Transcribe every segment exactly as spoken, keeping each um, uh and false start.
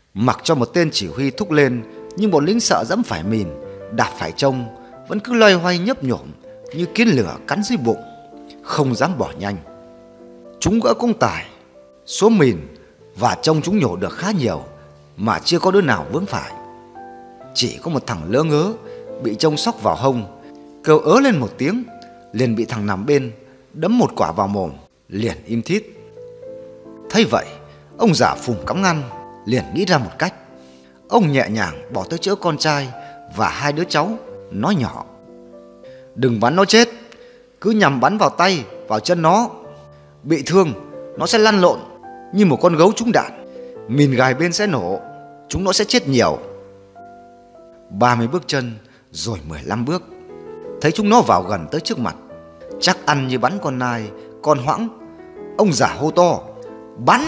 Mặc cho một tên chỉ huy thúc lên, nhưng bọn lính sợ dẫm phải mìn, đạp phải trông, vẫn cứ loay hoay nhấp nhổm như kiến lửa cắn dưới bụng, không dám bỏ nhanh. Chúng gỡ cung tải, số mìn và trông chúng nhổ được khá nhiều, mà chưa có đứa nào vướng phải. Chỉ có một thằng lỡ ngớ bị trông sóc vào hông, kêu ớ lên một tiếng, liền bị thằng nằm bên đấm một quả vào mồm, liền im thít. Thấy vậy, ông già Phùm Cắm Ngăn liền nghĩ ra một cách. Ông nhẹ nhàng bỏ tới chữa con trai và hai đứa cháu, nói nhỏ: đừng bắn nó chết, cứ nhằm bắn vào tay, vào chân nó. Bị thương, nó sẽ lăn lộn như một con gấu trúng đạn. Mìn gài bên sẽ nổ, chúng nó sẽ chết nhiều. Ba mươi bước chân, rồi mười lăm bước. Thấy chúng nó vào gần tới trước mặt, chắc ăn như bắn con nai, con hoãng. Ông già hô to: bắn!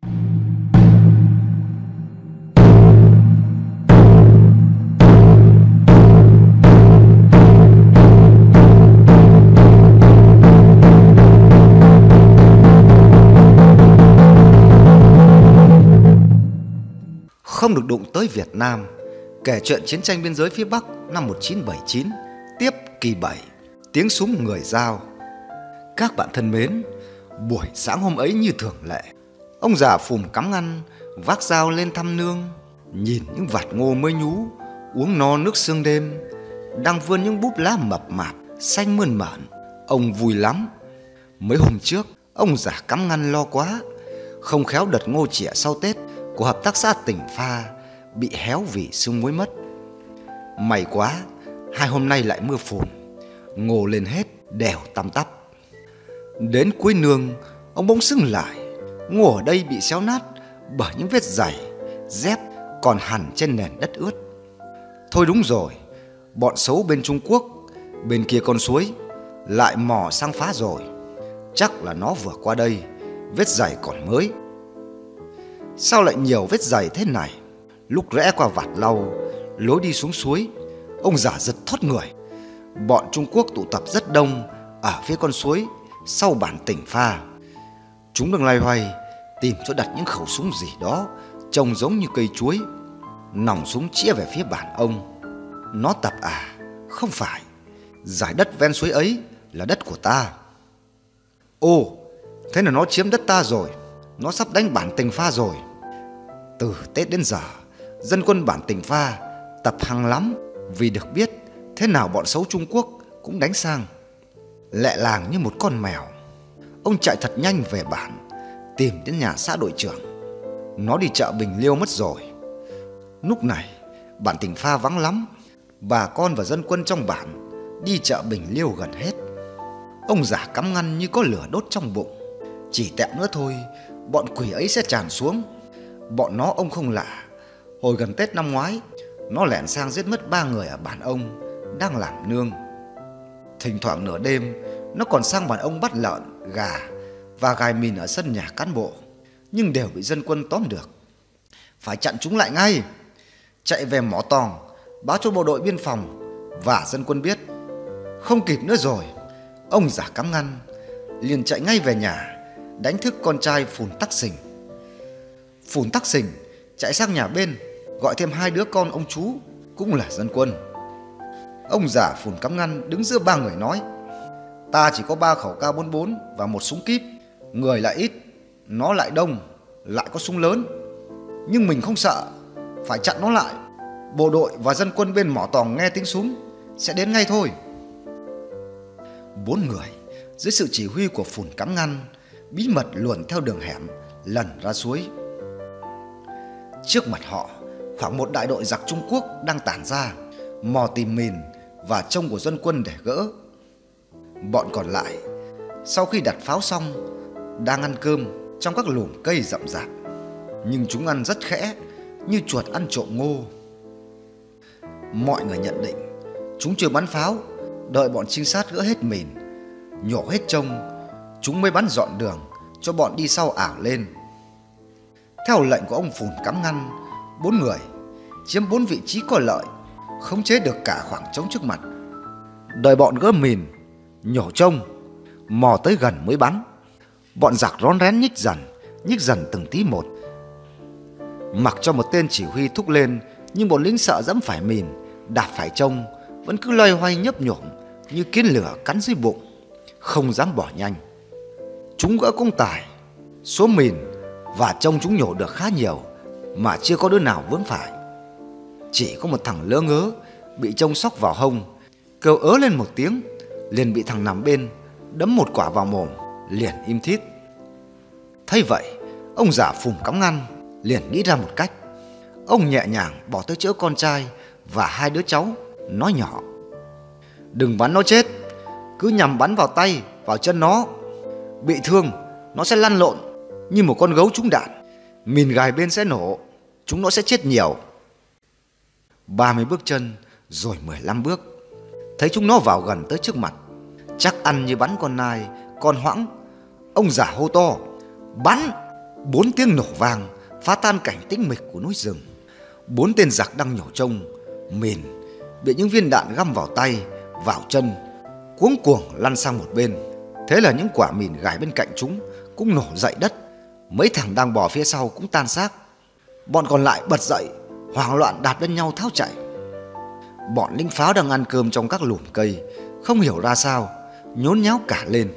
Không được đụng tới Việt Nam. Kể chuyện chiến tranh biên giới phía Bắc năm một nghìn chín trăm bảy mươi chín, tiếp kỳ bảy, tiếng súng người Dao. Các bạn thân mến, buổi sáng hôm ấy như thường lệ, ông già Phùm Cắm Ngăn vác dao lên thăm nương. Nhìn những vạt ngô mới nhú, uống no nước sương đêm, đang vươn những búp lá mập mạp, xanh mơn mởn, ông vui lắm. Mấy hôm trước, ông già Cắm Ngăn lo quá, không khéo đợt ngô chĩa sau Tết của hợp tác xã Tỉnh Pha bị héo vì sương muối mất. May quá, hai hôm nay lại mưa phùn, ngô lên hết đều tăm tắp. Đến cuối nương, ông bỗng sưng lại. Ngô ở đây bị xéo nát bởi những vết giày, dép còn hằn trên nền đất ướt. Thôi đúng rồi, bọn xấu bên Trung Quốc, bên kia con suối, lại mò sang phá rồi. Chắc là nó vừa qua đây, vết giày còn mới. Sao lại nhiều vết giày thế này? Lúc rẽ qua vạt lau, lối đi xuống suối, ông già giật thoát người. Bọn Trung Quốc tụ tập rất đông ở phía con suối sau bản Tỉnh Pha. Chúng đang loay hoay tìm chỗ đặt những khẩu súng gì đó trông giống như cây chuối. Nòng súng chĩa về phía bản ông. Nó tập à? Không phải. Dải đất ven suối ấy là đất của ta. Ồ, thế là nó chiếm đất ta rồi. Nó sắp đánh bản Tỉnh Pha rồi. Từ Tết đến giờ, dân quân bản Tỉnh Pha tập hăng lắm, vì được biết thế nào bọn xấu Trung Quốc cũng đánh sang. Lẹ làng như một con mèo, ông chạy thật nhanh về bản, tìm đến nhà xã đội trưởng. Nó đi chợ Bình Liêu mất rồi. Lúc này bản Tỉnh Pha vắng lắm, bà con và dân quân trong bản đi chợ Bình Liêu gần hết. Ông già Cắm Ngăn như có lửa đốt trong bụng. Chỉ tẹo nữa thôi, bọn quỷ ấy sẽ tràn xuống. Bọn nó ông không lạ. Hồi gần Tết năm ngoái, nó lẻn sang giết mất ba người ở bản ông đang làm nương. Thỉnh thoảng nửa đêm, nó còn sang bản ông bắt lợn, gà và gài mìn ở sân nhà cán bộ, nhưng đều bị dân quân tóm được. Phải chặn chúng lại ngay. Chạy về mỏ tòng, báo cho bộ đội biên phòng và dân quân biết. Không kịp nữa rồi. Ông già Cắm Ngăn liền chạy ngay về nhà, đánh thức con trai Phùn Tắc Sình. Phùn Tắc Sình chạy sang nhà bên, gọi thêm hai đứa con ông chú cũng là dân quân. Ông già Phùn Cắm Ngăn đứng giữa ba người nói: ta chỉ có ba khẩu K bốn mươi bốn và một súng kíp. Người lại ít, nó lại đông, lại có súng lớn. Nhưng mình không sợ, phải chặn nó lại. Bộ đội và dân quân bên mỏ tòng nghe tiếng súng sẽ đến ngay thôi. Bốn người dưới sự chỉ huy của Phùn Cắm Ngăn bí mật luồn theo đường hẻm lần ra suối. Trước mặt họ, khoảng một đại đội giặc Trung Quốc đang tản ra, mò tìm mìn và trông của dân quân để gỡ. Bọn còn lại, sau khi đặt pháo xong, đang ăn cơm trong các lùm cây rậm rạp. Nhưng chúng ăn rất khẽ, như chuột ăn trộm ngô. Mọi người nhận định chúng chưa bắn pháo, đợi bọn trinh sát gỡ hết mìn, nhổ hết trông, chúng mới bắn dọn đường cho bọn đi sau ảo lên. Theo lệnh của ông Phùn Cắm Ngăn, bốn người chiếm bốn vị trí có lợi, khống chế được cả khoảng trống trước mặt. Đợi bọn gỡ mìn, nhổ trông, mò tới gần mới bắn. Bọn giặc rón rén nhích dần, nhích dần từng tí một. Mặc cho một tên chỉ huy thúc lên, nhưng bọn lính sợ dẫm phải mìn, đạp phải trông, vẫn cứ loay hoay nhấp nhổm như kiến lửa cắn dưới bụng, không dám bỏ nhanh. Chúng gỡ cung tải, số mìn và trông chúng nhổ được khá nhiều, mà chưa có đứa nào vướng phải. Chỉ có một thằng lỡ ngớ bị trông sóc vào hông, kêu ớ lên một tiếng, liền bị thằng nằm bên đấm một quả vào mồm, liền im thít. Thấy vậy, ông già Phùn Cắm Ngăn liền nghĩ ra một cách. Ông nhẹ nhàng bỏ tới chỗ con trai và hai đứa cháu, nói nhỏ: đừng bắn nó chết, cứ nhằm bắn vào tay, vào chân nó. Bị thương, nó sẽ lăn lộn như một con gấu trúng đạn, mìn gài bên sẽ nổ, chúng nó sẽ chết nhiều. Ba mươi bước chân, rồi mười lăm bước, thấy chúng nó vào gần tới trước mặt, chắc ăn như bắn con nai, con hoãng. Ông già hô to: bắn! Bốn tiếng nổ vang phá tan cảnh tĩnh mịch của núi rừng. Bốn tên giặc đang nhổ trông, mìn bị những viên đạn găm vào tay, vào chân, cuống cuồng lăn sang một bên. Thế là những quả mìn gài bên cạnh chúng cũng nổ dậy đất. Mấy thằng đang bò phía sau cũng tan xác. Bọn còn lại bật dậy, hoảng loạn đạp lên nhau tháo chạy. Bọn lính pháo đang ăn cơm trong các lùm cây, không hiểu ra sao, nhốn nháo cả lên.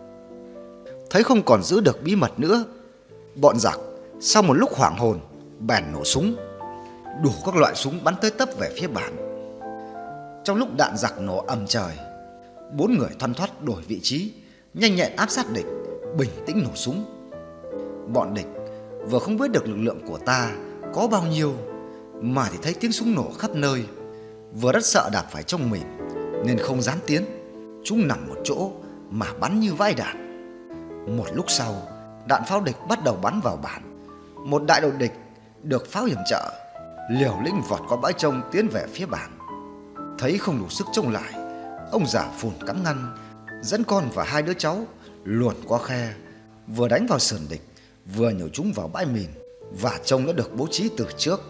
Thấy không còn giữ được bí mật nữa, bọn giặc sau một lúc hoảng hồn bèn nổ súng. Đủ các loại súng bắn tới tấp về phía bản. Trong lúc đạn giặc nổ ầm trời, bốn người thoăn thoắt đổi vị trí, nhanh nhẹn áp sát địch, bình tĩnh nổ súng. Bọn địch vừa không biết được lực lượng của ta có bao nhiêu, mà thì thấy tiếng súng nổ khắp nơi, vừa rất sợ đạp phải trong mình nên không dám tiến. Chúng nằm một chỗ mà bắn như vãi đạn. Một lúc sau, đạn pháo địch bắt đầu bắn vào bản. Một đại đội địch được pháo hiểm trợ liều lĩnh vọt qua bãi trông tiến về phía bản. Thấy không đủ sức chống lại, ông già Phùn Cắm Ngăn dẫn con và hai đứa cháu luồn qua khe, vừa đánh vào sườn địch, vừa nhổ chúng vào bãi mìn và trông đã được bố trí từ trước.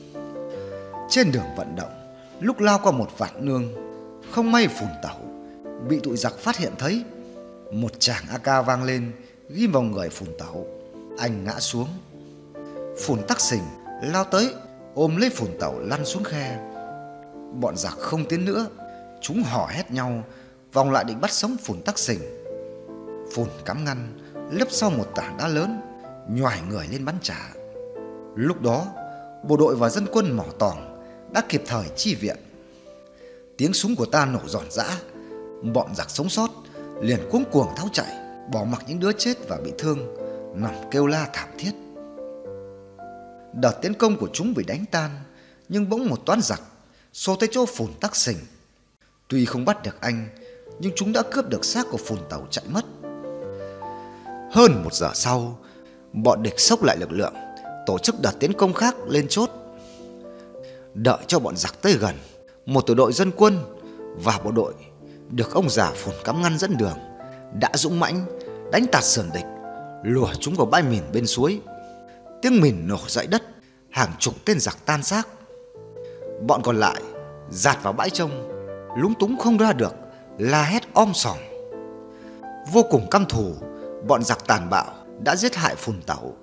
Trên đường vận động, lúc lao qua một vạn nương, không may Phùn Tẩu bị tụi giặc phát hiện thấy. Một tràng a ca vang lên, ghim vào người Phùn Tẩu. Anh ngã xuống. Phùn Tắc Sình lao tới ôm lấy Phùn Tẩu lăn xuống khe. Bọn giặc không tiến nữa, chúng hò hét nhau vòng lại định bắt sống Phùn Tắc Sình. Phùn Cắm Ngăn lấp sau một tảng đá lớn, nhoài người lên bắn trả. Lúc đó, bộ đội và dân quân Mỏ Tòng đã kịp thời chi viện. Tiếng súng của ta nổ giòn giã. Bọn giặc sống sót liền cuống cuồng tháo chạy, bỏ mặc những đứa chết và bị thương nằm kêu la thảm thiết. Đợt tiến công của chúng bị đánh tan, nhưng bỗng một toán giặc xô tới chỗ Phùn Tắc Sình. Tuy không bắt được anh, nhưng chúng đã cướp được xác của Phùn Tẩu chạy mất. Hơn một giờ sau, bọn địch xốc lại lực lượng, tổ chức đợt tiến công khác lên chốt. Đợi cho bọn giặc tới gần, một tổ đội dân quân và bộ đội được ông già Phùn Cắm Ngăn dẫn đường đã dũng mãnh đánh tạt sườn địch, lùa chúng vào bãi mìn bên suối. Tiếng mìn nổ dậy đất, hàng chục tên giặc tan xác. Bọn còn lại dạt vào bãi trông, lúng túng không ra được, la hét om sòm. Vô cùng căm thù, bọn giặc tàn bạo đã giết hại Phùn Tẩu.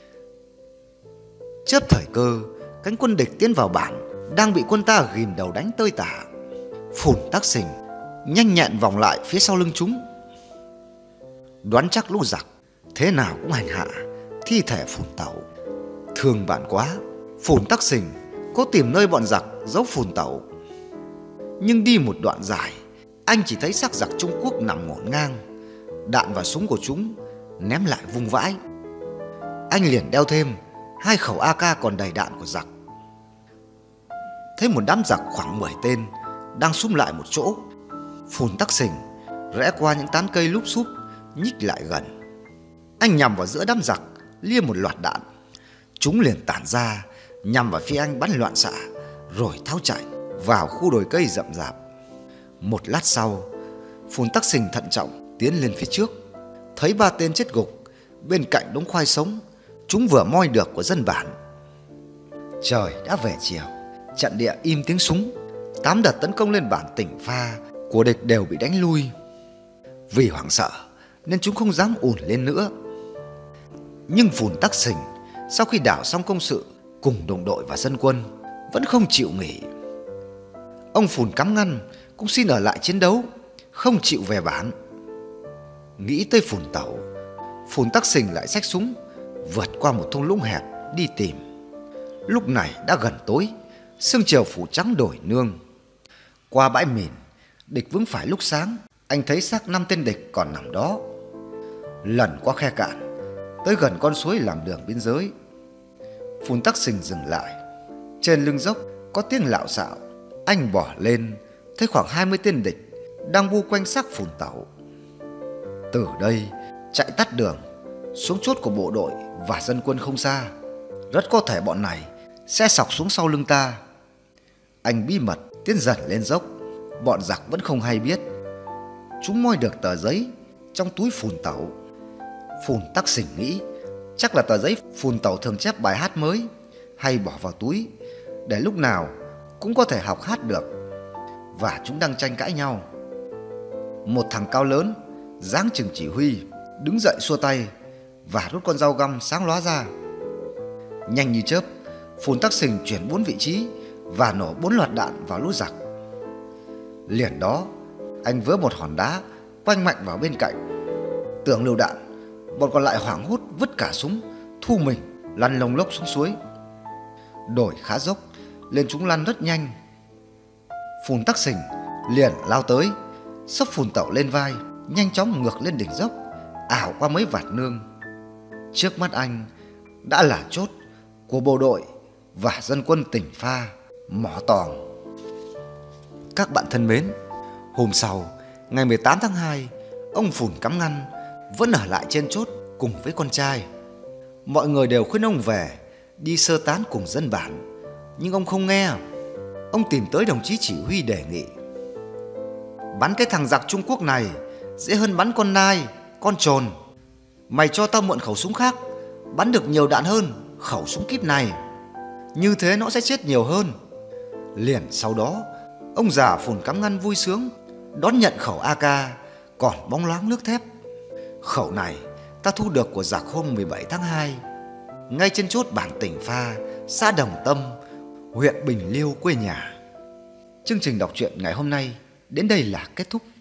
Chớp thời cơ, cánh quân địch tiến vào bản đang bị quân ta ghìm đầu đánh tơi tả. Phùn Tắc Sình nhanh nhẹn vòng lại phía sau lưng chúng, đoán chắc lũ giặc thế nào cũng hành hạ thi thể Phùn Tẩu. Thương bạn quá, Phùn Tắc Sình cố tìm nơi bọn giặc giấu Phùn Tẩu. Nhưng đi một đoạn dài, anh chỉ thấy xác giặc Trung Quốc nằm ngổn ngang, đạn và súng của chúng ném lại vung vãi. Anh liền đeo thêm hai khẩu a ca còn đầy đạn của giặc. Thấy một đám giặc khoảng mười tên đang sum lại một chỗ, Phùn Tắc Sình rẽ qua những tán cây lúp xúp, nhích lại gần. Anh nhằm vào giữa đám giặc, lia một loạt đạn. Chúng liền tản ra nhằm vào phía anh bắn loạn xạ, rồi tháo chạy vào khu đồi cây rậm rạp. Một lát sau, Phùn Tắc Sình thận trọng tiến lên phía trước, thấy ba tên chết gục bên cạnh đống khoai sống chúng vừa moi được của dân bản. Trời đã về chiều, trận địa im tiếng súng. Tám đợt tấn công lên bản Tỉnh Pha của địch đều bị đánh lui. Vì hoảng sợ nên chúng không dám ùn lên nữa. Nhưng Phùn Tắc Sình sau khi đảo xong công sự cùng đồng đội và dân quân vẫn không chịu nghỉ. Ông Phùn Cắm Ngăn cũng xin ở lại chiến đấu, không chịu về bản. Nghĩ tới Phùn Tẩu, Phùn Tắc Sình lại xách súng vượt qua một thung lũng hẹp đi tìm. Lúc này đã gần tối, sương chiều phủ trắng đổi nương. Qua bãi mìn, địch vướng phải lúc sáng, anh thấy xác năm tên địch còn nằm đó. Lần qua khe cạn, tới gần con suối làm đường biên giới, Phùn Tắc Sình dừng lại. Trên lưng dốc có tiếng lạo xạo. Anh bỏ lên, thấy khoảng hai mươi tên địch đang bu quanh xác Phùn Tẩu. Từ đây chạy tắt đường xuống chốt của bộ đội và dân quân không xa. Rất có thể bọn này sẽ xọc xuống sau lưng ta. Anh bí mật tiến dần lên dốc. Bọn giặc vẫn không hay biết. Chúng moi được tờ giấy trong túi Phùn Tẩu. Phùn Tắc Sình nghĩ chắc là tờ giấy Phùn Tẩu thường chép bài hát mới, hay bỏ vào túi để lúc nào cũng có thể học hát được. Và chúng đang tranh cãi nhau. Một thằng cao lớn dáng chừng chỉ huy đứng dậy xua tay và rút con dao găm sáng lóa ra. Nhanh như chớp, Phùn Tắc Sình chuyển bốn vị trí và nổ bốn loạt đạn vào lũ giặc. Liền đó, anh vớ một hòn đá quanh mạnh vào bên cạnh. Tưởng lựu đạn, bọn còn lại hoảng hốt vứt cả súng, thu mình lăn lông lốc xuống suối. Đồi khá dốc nên chúng lăn rất nhanh. Phùn Tắc Sình liền lao tới, xốc Phùn Tẩu lên vai, nhanh chóng ngược lên đỉnh dốc, ảo qua mấy vạt nương. Trước mắt anh đã là chốt của bộ đội và dân quân tỉnh Pha, Mỏ Tòng. Các bạn thân mến, hôm sau, ngày mười tám tháng hai, ông Phùn Cắm Ngăn vẫn ở lại trên chốt cùng với con trai. Mọi người đều khuyên ông về đi sơ tán cùng dân bản, nhưng ông không nghe. Ông tìm tới đồng chí chỉ huy đề nghị: bắn cái thằng giặc Trung Quốc này dễ hơn bắn con nai, con trồn. Mày cho tao mượn khẩu súng khác, bắn được nhiều đạn hơn khẩu súng kíp này. Như thế nó sẽ chết nhiều hơn. Liền sau đó, ông già Phùn Cắm Ngăn vui sướng đón nhận khẩu a ca còn bóng loáng nước thép. Khẩu này ta thu được của giặc hôm mười bảy tháng hai, ngay trên chốt bản Tỉnh Pha, xã Đồng Tâm, huyện Bình Liêu, quê nhà. Chương trình đọc truyện ngày hôm nay đến đây là kết thúc.